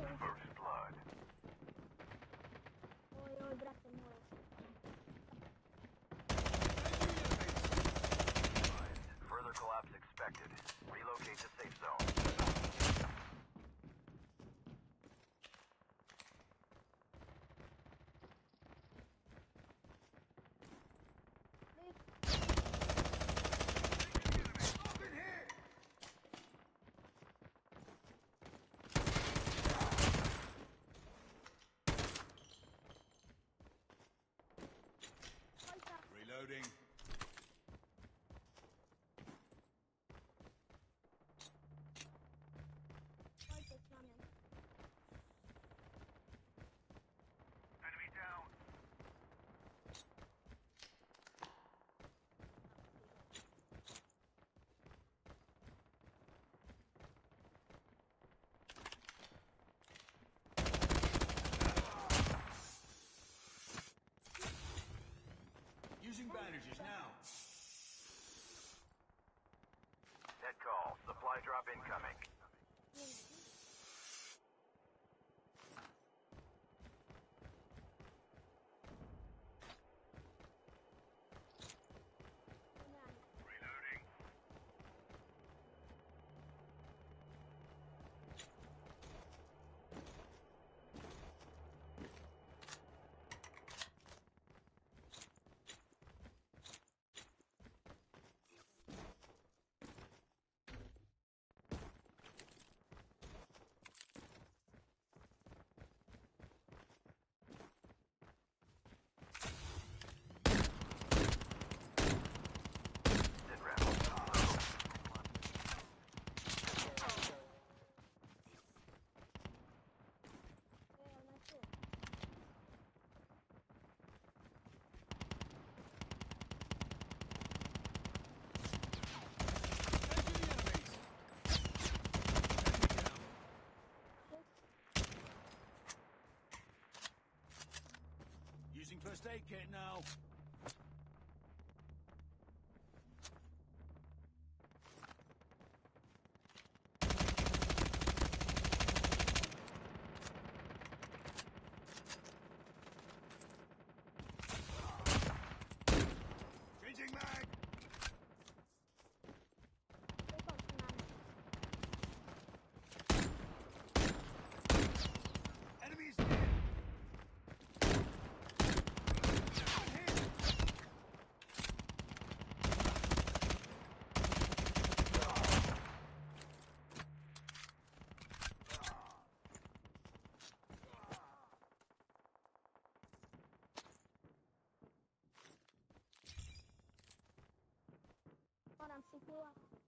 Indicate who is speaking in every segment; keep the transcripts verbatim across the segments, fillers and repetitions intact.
Speaker 1: First blood.
Speaker 2: Oj, oj, brate moj.
Speaker 1: Further collapse expected. Relocate to safe zone.
Speaker 3: Reloading.
Speaker 2: Ojciec na mnie.
Speaker 1: Enemy down.
Speaker 3: Using bandages now.
Speaker 1: Net call. Supply drop incoming.
Speaker 2: Nie wiem.
Speaker 1: Reloading. Sit rep.
Speaker 2: Ej, ona tu.
Speaker 3: Using first aid kit now. Changing mag.
Speaker 2: Tylko przynajmniej.
Speaker 3: Enemies near.
Speaker 2: Podam sypiła.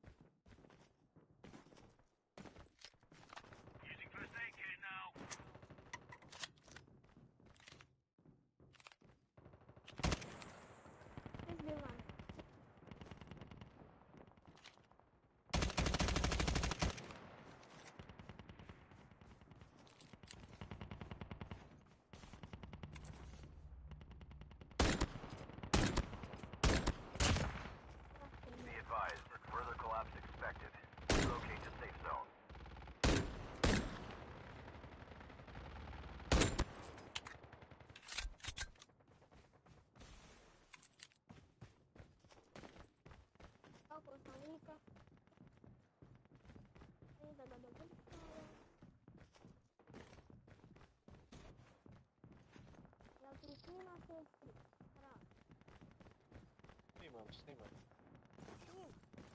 Speaker 1: Using first aid kit now.
Speaker 2: I zbywam.
Speaker 1: Be advised. Further collapse expected. Relocate to safe zone.
Speaker 2: Oko słowika. I tego do wystawy. Ja tu nie ma sestry. Raz.
Speaker 4: Sнимам, снимам.
Speaker 2: Nie.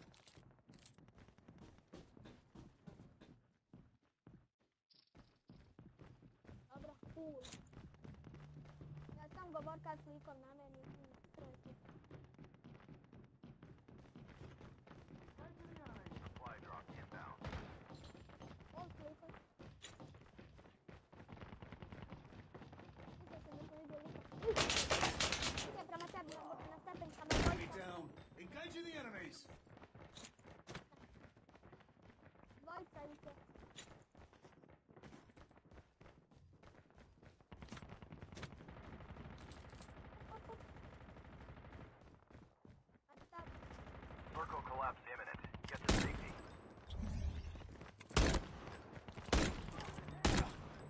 Speaker 2: Dobra, chuj. Ja sam govorka s likom na meni i stresu.
Speaker 1: Supply drop inbound.
Speaker 2: O, s likom. Mislim se neko vidio lika. Ide prema tebi na, na stepenkama
Speaker 3: Enemy
Speaker 2: dvojca.
Speaker 3: down. Engaging the enemies.
Speaker 2: Dvojca ide. A sad,
Speaker 1: Circle collapse imminent. Get to safety.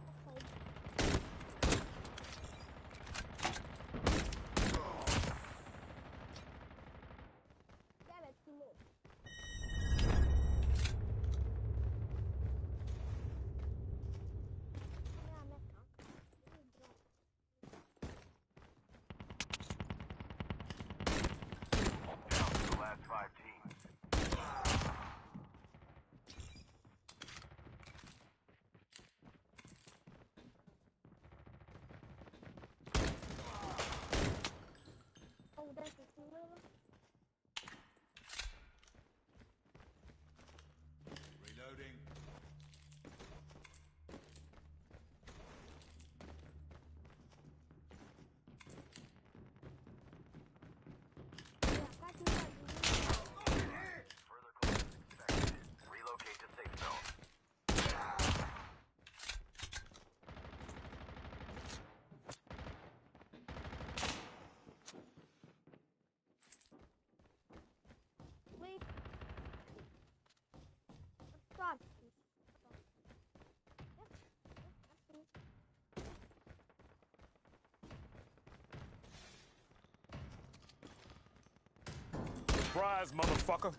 Speaker 4: Surprise, motherfucker.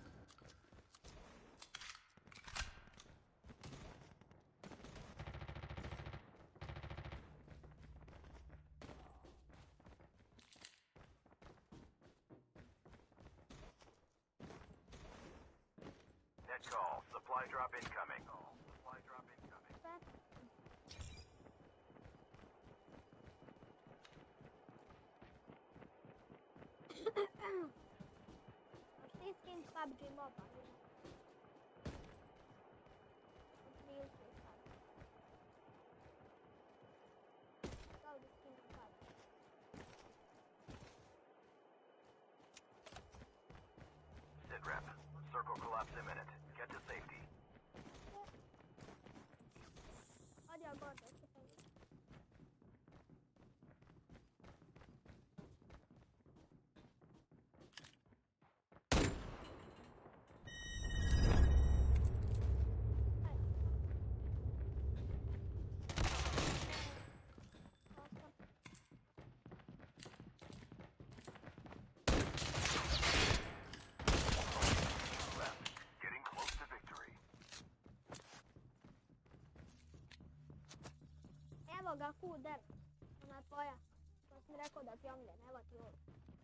Speaker 1: Net call. Supply drop incoming. Supply drop incoming.
Speaker 2: Back. Știi skin P U B G Mobile? Real skin P U B G. Sau de skin P U B G.
Speaker 1: Sit rep. Circle collapse imminent. Get to safety.
Speaker 2: Hadi agora, să fac. Hai. Asta.
Speaker 1: Left. Getting close to victory.
Speaker 2: Evo ga kuder. Ona tvoja. To sam rekao da ti omljen, evo ti ovo.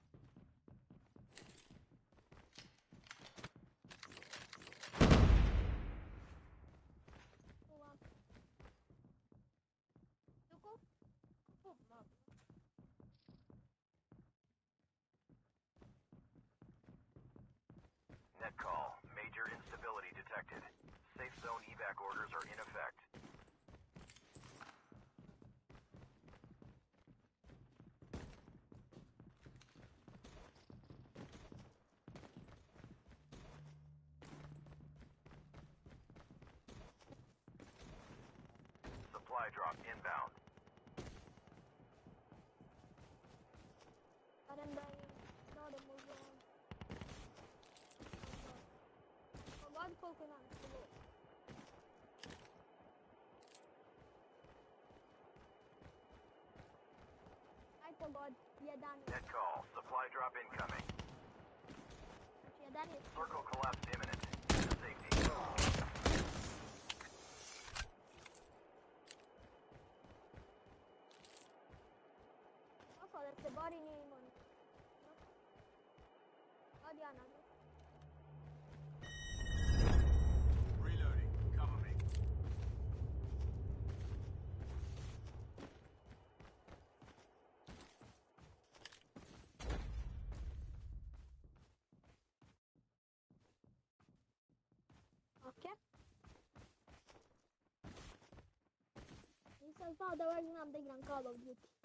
Speaker 2: Uva. Tuku? U, mogu.
Speaker 1: Net call. Major instability detected. Safe zone evac orders are in effect. Supply drop inbound.
Speaker 2: Barem da im dodam u zonu. Pogodi koliko imam silu. Aj pogodi, jedan.
Speaker 1: Net call. Supply drop incoming.
Speaker 2: Znači jedan je
Speaker 1: Circle collapse imminent. Get to safety.
Speaker 2: Osao da se bori nije imao ništa. Hadi ja nazad.
Speaker 3: Reloading. Cover me.
Speaker 2: Ok. Nisam znao da uvijek znam da igram Call of Duty.